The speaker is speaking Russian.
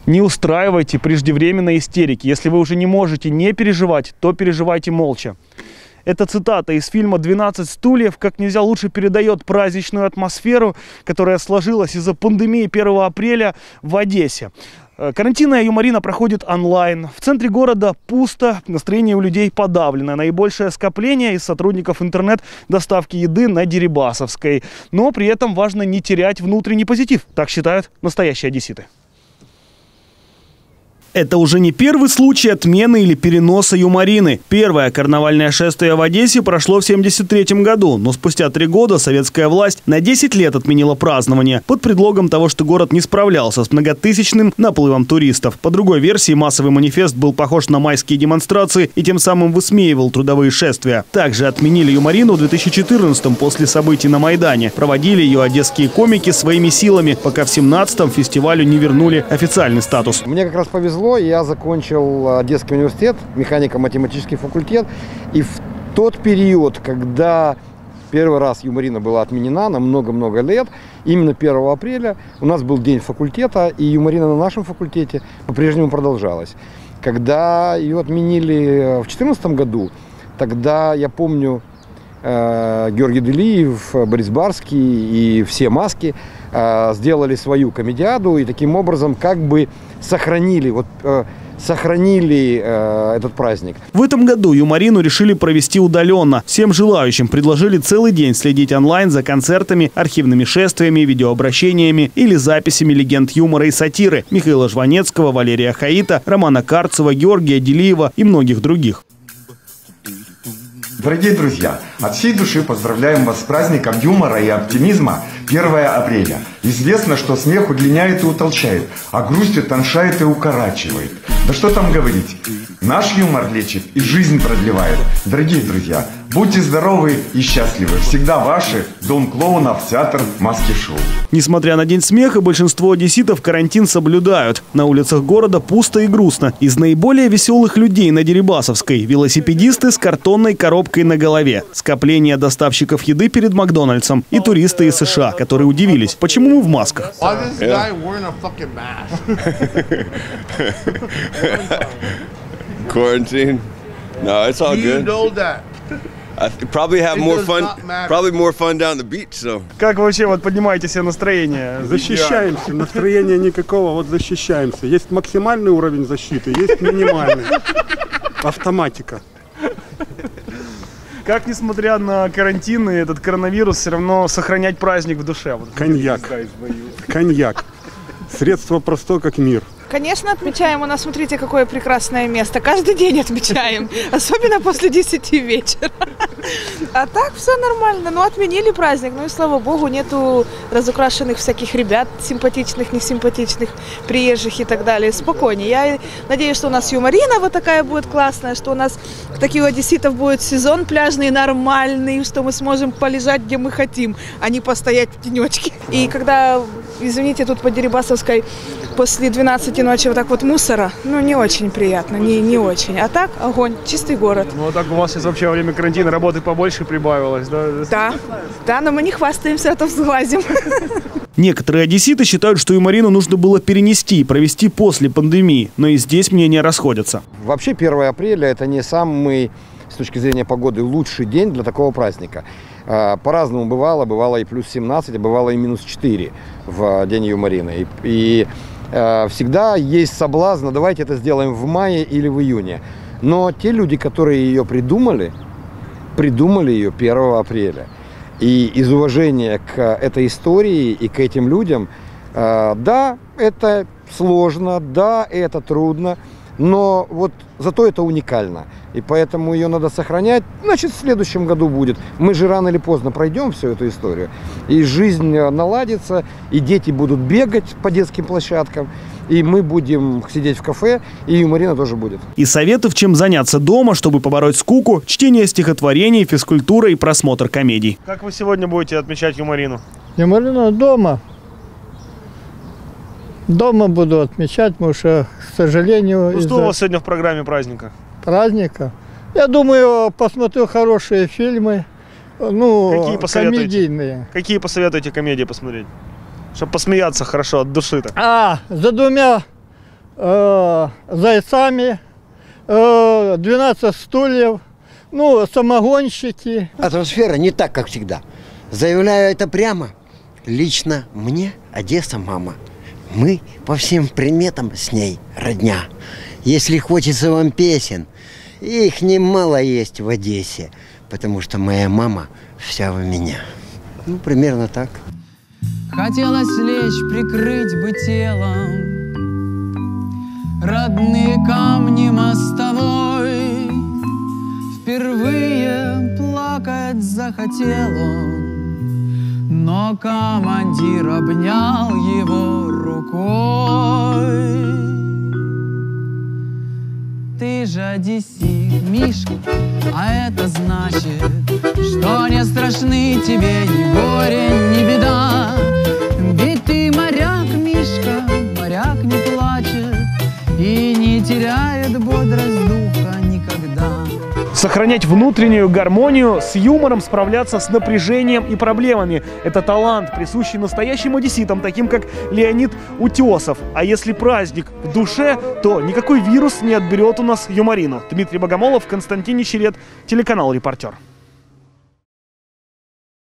Не устраивайте преждевременной истерики. Если вы уже не можете не переживать, то переживайте молча. Эта цитата из фильма «12 стульев» как нельзя лучше передает праздничную атмосферу, которая сложилась из-за пандемии 1 апреля в Одессе. Карантинная юморина проходит онлайн. В центре города пусто, настроение у людей подавлено. Наибольшее скопление из сотрудников интернет-доставки еды на Дерибасовской. Но при этом важно не терять внутренний позитив. Так считают настоящие одесситы. Это уже не первый случай отмены или переноса юморины. Первое карнавальное шествие в Одессе прошло в 1973 году, но спустя 3 года советская власть на 10 лет отменила празднование под предлогом того, что город не справлялся с многотысячным наплывом туристов. По другой версии, массовый манифест был похож на майские демонстрации и тем самым высмеивал трудовые шествия. Также отменили юморину в 2014-м после событий на Майдане. Проводили ее одесские комики своими силами, пока в 2017-м фестивалю не вернули официальный статус. Мне как раз повезло. Я закончил Одесский университет, механико-математический факультет. И в тот период, когда первый раз юморина была отменена на много-много лет, именно 1 апреля у нас был день факультета, и юморина на нашем факультете по-прежнему продолжалась. Когда ее отменили в 2014 году, тогда, я помню, Георгий Делиев, Борис Барский и все маски сделали свою комедиаду и таким образом как бы сохранили этот праздник. В этом году юморину решили провести удаленно. Всем желающим предложили целый день следить онлайн за концертами, архивными шествиями, видеообращениями или записями легенд юмора и сатиры Михаила Жванецкого, Валерия Хаита, Романа Карцева, Георгия Делиева и многих других. Дорогие друзья, от всей души поздравляем вас с праздником юмора и оптимизма 1 апреля. Известно, что смех удлиняет и утолщает, а грусть утоншает и укорачивает. Да что там говорить, наш юмор лечит и жизнь продлевает. Дорогие друзья, будьте здоровы и счастливы. Всегда ваши Дом клоунов, театр Маски-шоу. Несмотря на День смеха, большинство одесситов карантин соблюдают. На улицах города пусто и грустно. Из наиболее веселых людей на Дерибасовской – велосипедисты с картонной коробкой на голове, скопление доставщиков еды перед Макдональдсом и туристы из США, которые удивились, почему мы в масках. Quarantine? No, it's all good. Probably have more fun down the beach, so. Как вы вообще поднимаете себе настроение? Защищаемся, настроения никакого, защищаемся. Есть максимальный уровень защиты, есть минимальный. Автоматика. Как, несмотря на карантин и этот коронавирус, все равно сохранять праздник в душе? Коньяк. Коньяк. Средство простое, как мир. Конечно, отмечаем. У нас, смотрите, какое прекрасное место. Каждый день отмечаем. Особенно после 10 вечера. А так все нормально. Ну, отменили праздник. Ну и слава богу, нету разукрашенных всяких ребят, симпатичных, несимпатичных, приезжих и так далее. Спокойнее. Я надеюсь, что у нас юморина вот такая будет классная, что у нас таких одесситов будет сезон пляжный, нормальный, что мы сможем полежать, где мы хотим, а не постоять в тенечке. И когда, извините, тут по Дерибасовской после 12 ночи вот так мусора, ну, не очень приятно, не очень. А так, огонь, чистый город. Ну, а так у вас сейчас вообще во время карантина работы побольше прибавилось, да? Да, но мы не хвастаемся, а то сглазим. Некоторые одесситы считают, что юморину нужно было перенести и провести после пандемии, но и здесь мнения расходятся. Вообще 1 апреля это не самый, с точки зрения погоды, лучший день для такого праздника. По-разному бывало и плюс 17, а бывало и минус 4 в день юморины. И всегда есть соблазн, давайте это сделаем в мае или в июне. Но те люди, которые ее придумали ее 1 апреля. И из уважения к этой истории и к этим людям, да, это сложно, да, это трудно, но вот зато это уникально. И поэтому ее надо сохранять. Значит, в следующем году будет. Мы же рано или поздно пройдем всю эту историю. И жизнь наладится, и дети будут бегать по детским площадкам, и мы будем сидеть в кафе, и юморина тоже будет. И советов, чем заняться дома, чтобы побороть скуку, чтение стихотворений, физкультура и просмотр комедий. Как вы сегодня будете отмечать юморину? Юморину дома. Дома буду отмечать, потому что, к сожалению... Ну, что у вас сегодня в программе праздника? Праздника? Я думаю, посмотрю хорошие фильмы, ну, комедийные. Какие посоветуете комедии посмотреть? Чтобы посмеяться хорошо от души-то. За 2 зайцами, 12 стульев, ну, самогонщики. Атмосфера не так, как всегда. Заявляю это прямо. Лично мне Одесса мама. Мы по всем предметам с ней родня. Если хочется вам песен, их немало есть в Одессе, потому что моя мама вся в меня. Ну, примерно так. Хотелось лечь, прикрыть бы телом родные камни мостовой. Впервые плакать захотел он, но командир обнял его рукой. Ты же одессит, Мишка, а это значит, что не страшны тебе ни горе, ни беда. Ведь ты моряк, Мишка, моряк не плачет и не теряет бодрость духа никогда. Сохранять внутреннюю гармонию, с юмором справляться с напряжением и проблемами. Это талант, присущий настоящим одесситам, таким как Леонид Утесов. А если праздник в душе, то никакой вирус не отберет у нас юморину. Дмитрий Богомолов, Константин Нищерет, телеканал «Репортер».